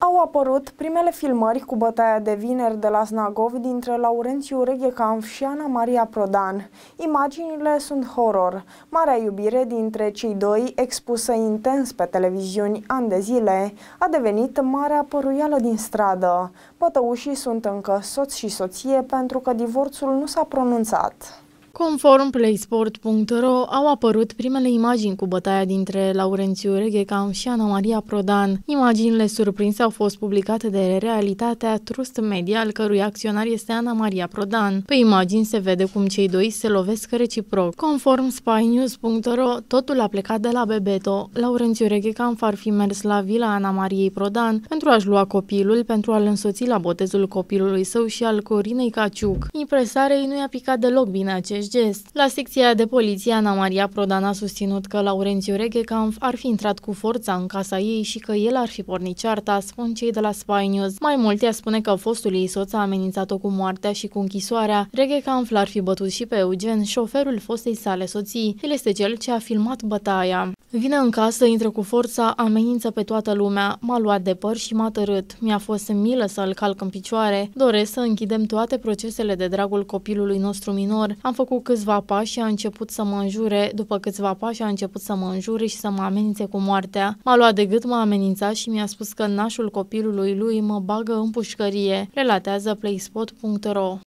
Au apărut primele filmări cu bătaia de vineri de la Znagov dintre Laurențiu Reghecanf și Ana Maria Prodan. Imaginile sunt horror. Marea iubire dintre cei doi, expusă intens pe televiziuni ani de zile, a devenit marea păruială din stradă. Pătăușii sunt încă soț și soție pentru că divorțul nu s-a pronunțat. Conform playsport.ro, au apărut primele imagini cu bătaia dintre Laurențiu Reghecanf și Ana Maria Prodan. Imaginile surprinse au fost publicate de Realitatea, trust media, al cărui acționar este Ana Maria Prodan. Pe imagini se vede cum cei doi se lovesc reciproc. Conform spynews.ro, totul a plecat de la Bebeto. Laurențiu Reghecanf ar fi mers la vila Ana Mariei Prodan pentru a-și lua copilul, pentru a-l însoți la botezul copilului său și al Corinei Caciuc. Impresarei nu i-a picat deloc bine acest gest. La secția de poliție, Ana Maria Prodan a susținut că Laurențiu Reghecanf ar fi intrat cu forța în casa ei și că el ar fi pornit cearta, spun cei de la Spy News. Mai mult, ea spune că fostul ei soț a amenințat-o cu moartea și cu închisoarea. Reghecanf l-ar fi bătut și pe Eugen, șoferul fostei sale soții. El este cel ce a filmat bătaia. Vine în casă, intră cu forța, amenință pe toată lumea. M-a luat de păr și m-a tărât. Mi-a fost milă să-l calc în picioare. Doresc să închidem toate procesele de dragul copilului nostru minor. Am făcut câțiva pași și a început să mă înjure. După câțiva pași a început să mă înjure și să mă amenințe cu moartea. M-a luat de gât, m-a amenințat și mi-a spus că nașul copilului lui mă bagă în pușcărie, relatează playspot.ro.